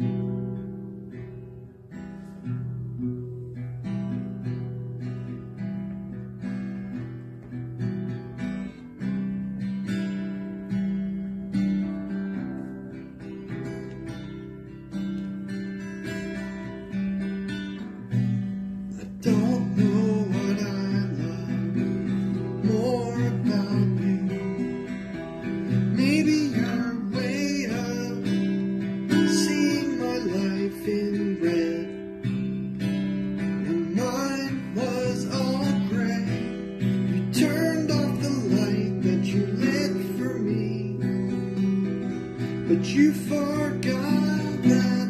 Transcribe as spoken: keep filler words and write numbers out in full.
Don't know what I love more about you. Maybe your way of seeing my life in red, and mine was all gray. You turned off the light that you lit for me, but you forgot that